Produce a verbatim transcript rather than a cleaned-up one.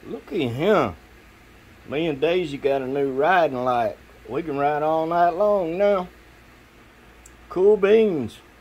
Looky here. Me and Daisy got a new riding light. We can ride all night long now. Cool beans.